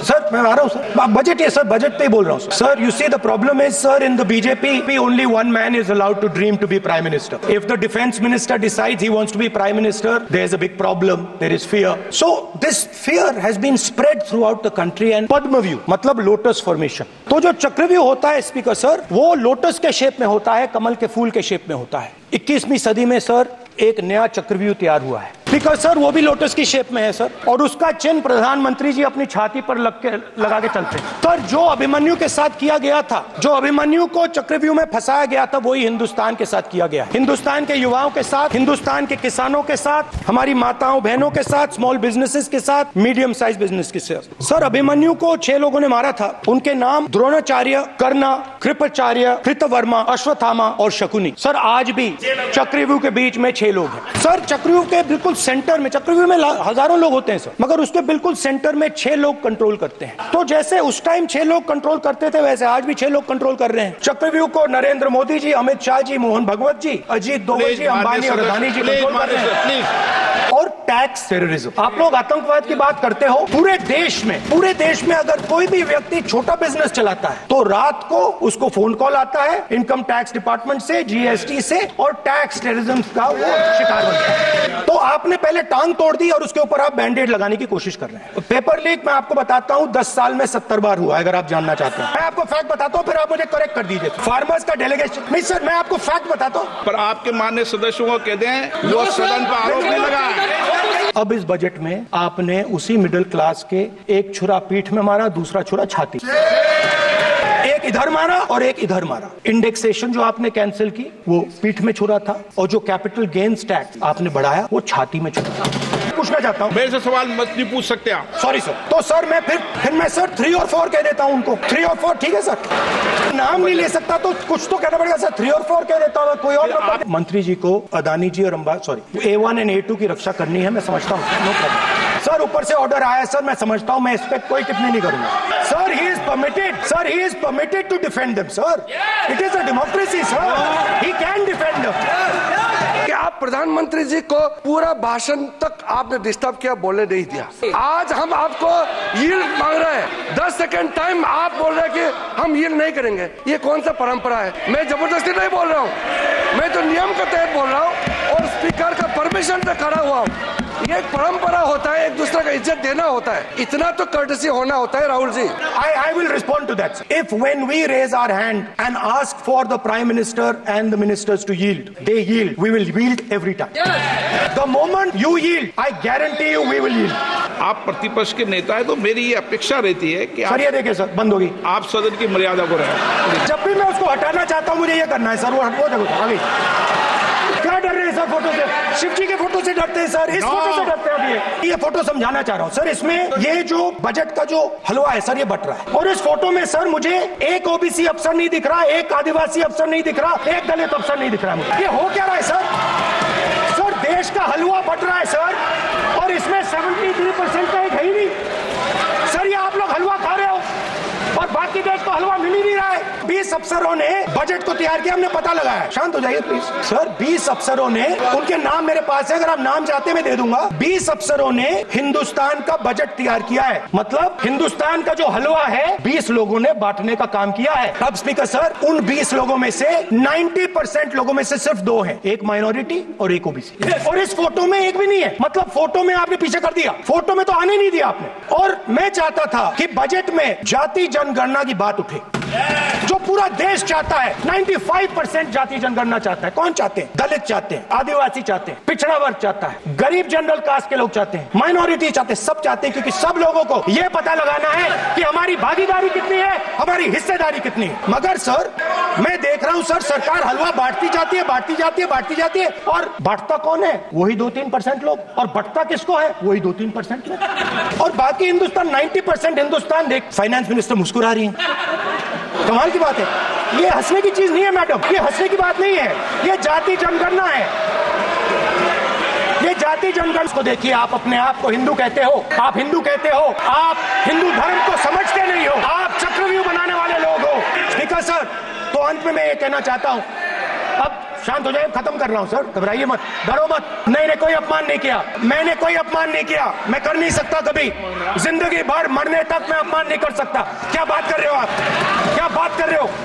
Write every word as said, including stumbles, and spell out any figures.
Sir मैं आ रहा हूँ सर, बजट है सर, बजट पे ही बोल रहा हूँ sir. You see the problem is sir, in the BJP only one man is allowed to dream to be prime minister. If the defence minister decides he wants to be prime minister, there is a big problem, there is fear. So this fear has been spread throughout the country. And Padmavyuh मतलब lotus formation. तो जो चक्रव्यूह होता है speaker sir, वो lotus के shape में होता है, कमल के फूल के शेप में होता है. इक्कीसवीं सदी में सर एक नया चक्रव्यूह तैयार हुआ है स्पीकर सर, वो भी लोटस की शेप में है सर, और उसका चिन्ह प्रधानमंत्री जी अपनी छाती पर लग के लगा के चलते हैं सर. जो अभिमन्यु के साथ किया गया था, जो अभिमन्यु को चक्रव्यूह में फंसाया गया था, वही हिंदुस्तान के साथ किया गया. हिंदुस्तान के युवाओं के साथ, हिंदुस्तान के किसानों के साथ, हमारी माताओं बहनों के साथ, स्मॉल बिजनेसेस के साथ, मीडियम साइज बिजनेस के साथ. सर अभिमन्यु को छह लोगों ने मारा था. उनके नाम द्रोणाचार्य, कर्णा, कृपाचार्य, कृतवर्मा, अश्वत्थामा और शकुनी. सर आज भी चक्रव्यूह के बीच में छह लोग हैं सर. चक्रव्यूह के बिल्कुल सेंटर में, चक्रव्यूह में हजारों लोग होते हैं सर, मगर उसके बिल्कुल सेंटर में छह लोग कंट्रोल करते हैं. तो जैसे उस टाइम छह लोग कंट्रोल करते थे, वैसे आज भी छह लोग कंट्रोल कर रहे हैं. चक्रव्यूह को नरेंद्र मोदी जी, अमित शाह जी, मोहन भगवत जी, अजीत दोवल जी, अंबानी और अदानी जी कंट्रोल कर रहे हैं. और टैक्स टेररिज्म, आप लोग आतंकवाद की बात करते हो. पूरे देश में, पूरे देश में अगर कोई भी व्यक्ति छोटा बिजनेस चलाता है तो रात को उसको फोन कॉल आता है इनकम टैक्स डिपार्टमेंट से, जीएसटी से, और टैक्स टेररिज्म का वो शिकार बनता है. तो आपने पहले टांग तोड़ दी और उसके ऊपर आप बैंडेड लगाने की कोशिश कर रहे हैं. पेपर लीक मैं आपको बताता हूं, दस साल में सत्तर बार हुआ, अगर आप जानना चाहते हैं. मैं आपको फैक्ट बताता हूं, फिर आप मुझे करेक्ट कर दीजिए. फार्मर्स का डेलीगेशन, नहीं सर मैं आपको फैक्ट बताता हूं. पर आपके माननीय सदस्यों को कह दें, वो सदन पर आरोप नहीं लगाए. अब इस बजट में आपने उसी मिडिल क्लास के एक छुरा पीठ में मारा, दूसरा छुरा छाती, एक इधर मारा और एक इधर मारा. इंडेक्सेशन जो आपने कैंसिल की वो पीठ में छुरा था, और जो कैपिटल गेन्स टैक्स आपने बढ़ाया वो छाती में छुरा था. पूछना चाहता हूँ, मेरे से सवाल मत नहीं पूछ सकते आप. Sorry sir. तो सर मैं फिर फिर मैं सर थ्री और फोर कह देता हूँ उनको. थ्री और फोर ठीक है सर. नाम नहीं ले सकता तो कुछ तो कहना पड़ेगा सर. थ्री और फोर कह देता हूँ. कोई और आप... मंत्री जी को अदानी जी और Ambani, sorry A one and A two की रक्षा करनी है, मैं समझता हूँ. No problem sir. ऊपर से ऑर्डर आया सर, मैं समझता हूँ, मैं इस पे कोई टिप्पणी नहीं करूंगा sir. He is permitted sir, he is permitted to defend them sir. It is a democracy sir. He can defend them. कि आप प्रधानमंत्री जी को पूरा भाषण तक आपने डिस्टर्ब किया, बोलने नहीं दिया. आज हम आपको यील्ड मांग रहे हैं, दस सेकंड टाइम आप बोल रहे हैं कि हम यील्ड नहीं करेंगे. ये कौन सा परंपरा है? मैं जबरदस्ती नहीं बोल रहा हूँ, मैं तो नियम के तहत बोल रहा हूँ और स्पीकर का परमिशन से खड़ा हुआ हूँ. ये एक परंपरा होता है, एक दूसरे का इज्जत देना होता है, इतना तो कर्टसी होना होता है. Rahul ji, I I will respond to that. If when we raise our hand and ask for the prime minister and the ministers to yield, they yield, we will yield every time. Yes. The moment you yield, I guarantee you we will yield. आप प्रतिपक्ष के नेता है, तो मेरी ये अपेक्षा रहती है कि सर ये देखिए सर, बंद होगी. आप सदन की मर्यादा को रहे. जब भी मैं उसको हटाना चाहता हूँ मुझे ये करना है सर. वो वो देखो आगे क्या डर रहे हैं सर फोटो से? शिव जी के फोटो से डरते हैं सर, इस no. फोटो से डरते हैं. अभी ये फोटो समझाना चाह रहा हूँ सर. इसमें ये जो बजट का जो हलवा है सर, ये बट रहा है. और इस फोटो में सर मुझे एक ओबीसी अफसर नहीं दिख रहा, एक आदिवासी अफसर नहीं दिख रहा, एक दलित अफसर नहीं दिख रहा है. ये हो क्या रहा है सर? सर देश का हलवा बट रहा है सर, और इसमें सेवेंटी थ्री परसेंट का एक है ही नहीं सर. ये आप लोग हलवा खा रहे हो और बाकी देश को हलवा मिल ही नहीं रहा है. बीस अफसरों ने बजट को तैयार किया, हमने पता लगाया. शांत हो जाइए प्लीज सर. बीस अफसरों ने, उनके नाम मेरे पास है, अगर आप नाम चाहते मैं दे दूंगा. बीस अफसरों ने हिंदुस्तान का बजट तैयार किया है. मतलब हिंदुस्तान का जो हलवा है बीस लोगों ने बांटने का काम किया है. अब स्पीकर सर, उन बीस लोगों में से नब्बे परसेंट लोगों में से सिर्फ दो हैं, एक माइनॉरिटी और एक ओबीसी. और इस फोटो में एक भी नहीं है. मतलब फोटो में आपने पीछे कर दिया, फोटो में तो आने नहीं दिया आपने. और मैं चाहता था कि बजट में जाति जनगणना की बात उठे, जो पूरा देश चाहता है. पचानवे परसेंट जाति जनगणना चाहता है. कौन चाहते हैं? दलित चाहते हैं, आदिवासी चाहते हैं, पिछड़ा वर्ग चाहता है, गरीब जनरल कास्ट के लोग चाहते हैं, माइनॉरिटी चाहते हैं, सब चाहते हैं. क्योंकि सब लोगों को यह पता लगाना है कि हमारी भागीदारी कितनी है, हमारी हिस्सेदारी कितनी है. मगर सर मैं देख रहा हूं सर, सरकार हलवा बांटती जाती है, बांटती जाती है, बांटती जाती है, और बांटता कौन है? वही दो तीन परसेंट लोग. और बंटता किसको है? वही दो तीन परसेंट लोग. और बाकी हिंदुस्तान, नब्बे परसेंट हिंदुस्तान देख. फाइनेंस मिनिस्टर मुस्कुरा रही है. कमाल की बात है. ये हंसने की चीज नहीं है मैडम, ये हंसने की बात नहीं है. ये जाति जनगणना है. ये जाति जनगणना को देखिए. आप अपने आप को हिंदू कहते हो, आप हिंदू कहते हो, आप हिंदू धर्म को समझते नहीं हो, आप चक्रव्यूह बनाने वाले लोग हो. स्पीकर सर, तो अंत में मैं ये कहना चाहता हूं, अब शांत हो जाए, खत्म कर रहा हूँ सर, घबराइए मत, डरो मत। नहीं नहीं, कोई अपमान नहीं किया मैंने, कोई अपमान नहीं किया, मैं कर नहीं सकता कभी, जिंदगी भर मरने तक मैं अपमान नहीं कर सकता। क्या बात कर रहे हो आप, क्या बात कर रहे हो?